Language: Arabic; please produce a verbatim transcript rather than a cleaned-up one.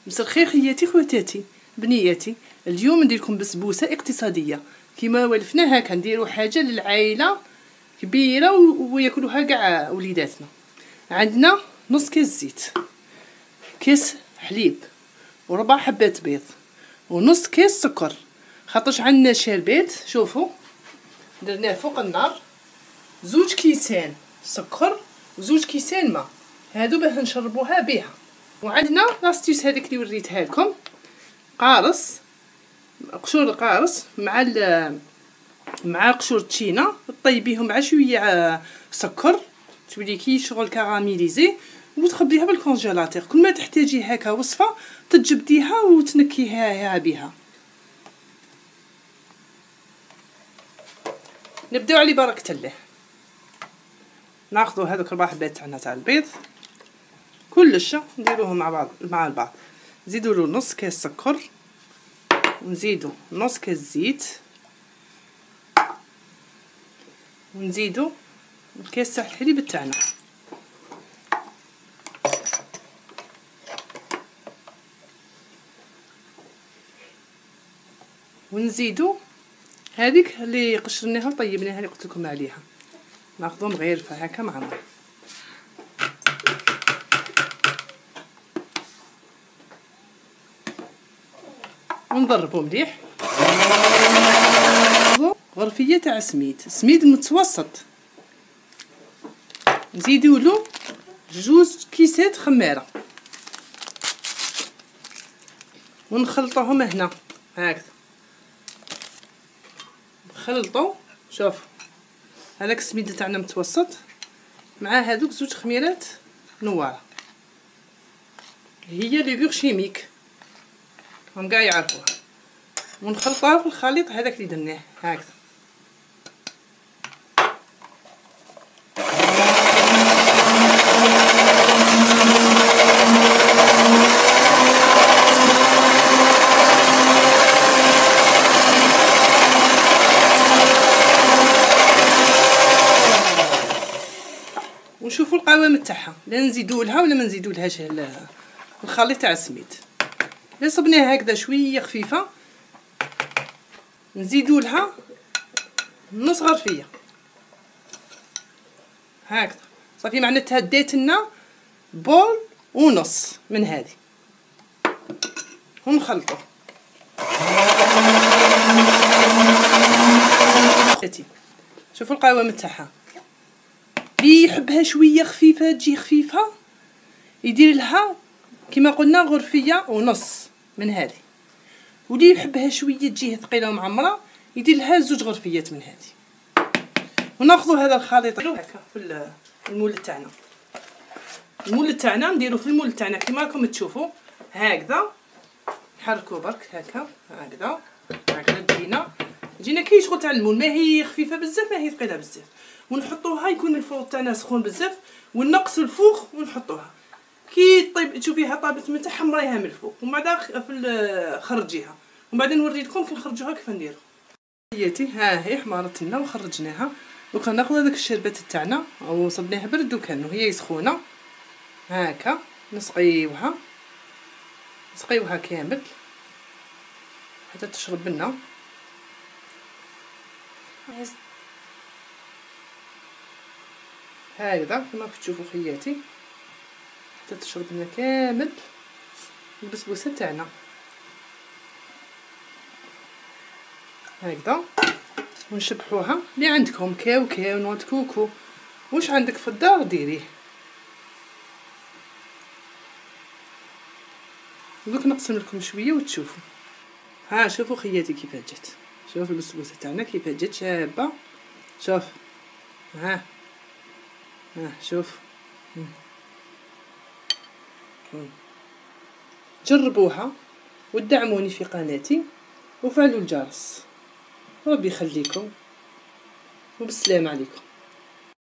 مساء الخير خياتي خواتاتي بنياتي. اليوم ندير لكم بسبوسه اقتصاديه كيما ولفنا هكا. نديروا حاجه للعائله كبيره وياكلوها كاع وليداتنا. عندنا نص كيس زيت، كيس حليب، وربع حبات بيض، ونص كيس سكر. خاطرش عندنا شربات شوفوا درناه فوق النار. زوج كيسان سكر وزوج كيسان ماء، هادو باه نشربوها بها. وعندنا لاستيس هذيك اللي وريتها لكم، قارص، قشور قارص مع مع قشور تشينا، طيبيهم مع شويه سكر تولي كي شغل كراميليزي، وتخبيها بالكونجيلاتور. كل ما تحتاجي هكا وصفه تجبديها وتنكيها بها. نبداو على بركه الله. ناخذوا هذوك ربع حبات تاعنا تاع البيض كلش نديروهم مع بعض مع البعض. نزيدوا له نص كاس سكر، ونزيدوا نص كاس زيت، ونزيدوا الكاس تاع الحليب تاعنا، ونزيدوا هذيك اللي قشرناها وطيبناها اللي قلت لكم عليها. ناخذهم غير هكا مع بعض. ونضربو مليح. غرفيه تاع سميد، سميد متوسط. نزيدوا له جوج كيسات خماره ونخلطوهم هنا هكذا. نخلطوا شوف هذاك السميد تاعنا متوسط مع هذوك زوج خميرات نواره، هي ليغور شيميك هم كاع يعرفوها. ونخلطوها في الخليط هذاك اللي درناه هكذا. ونشوفوا القوام تاعها، لا نزيدوا لها ولا ما نزيدوا لهاش الخليط تاع السميد. لا صبناها هكذا شويه خفيفه، نزيدوا لها نص غرفيه هكذا. صافي معناتها ديت لنا بول ونص من هذه، ونخلطوا. شوفوا القوام تاعها. اللي يحبها شويه خفيفه تجي خفيفه يدير لها كما قلنا غرفيه ونص من هذه، واللي يحبها شويه تجيه ثقيله ومعمره يدير لها زوج غرفيات من هذه. وناخذوا هذا الخليط هكا في المول تاعنا. المول تاعنا نديرو في المول تاعنا كما راكم تشوفوا هكذا. نحركوا برك هكا هكذا هكذا. تجينا تجينا كي شغل تاع المول، ما هي خفيفه بزاف ما هي ثقيله بزاف. ونحطوها يكون الفوق تاعنا سخون بزاف، ونقصوا الفوق ونحطوها كي طيب تشوفيها طابت من تحت حمريها من الفوق، ومن بعد في خرجيها، ومن بعد نوري لكم كي نخرجوها كيف نديرو. حياتي ها هي حمرت لنا وخرجناها. دوكا ناخذ هذاك الشربات تاعنا او صبناها برد وكان وهي سخونه هكا. نسقيوها نسقيوها كامل حتى تشرب لنا هكذا كما كتشوفوا خياتي، حتى تشرب لنا كامل البسبوسه تاعنا هكذا. ونشبحوها اللي عندكم كاو كاو نوت كوكو واش عندك في الدار ديريه. دوك نقسم لكم شويه وتشوفوا. ها شوفوا خياتي كيف جات. شوف البسبوسه تاعنا كيف جات شابه. شوف ها ها شوف. جربوها ودعموني في قناتي وفعلوا الجرس. ربي يخليكم وبالسلام عليكم.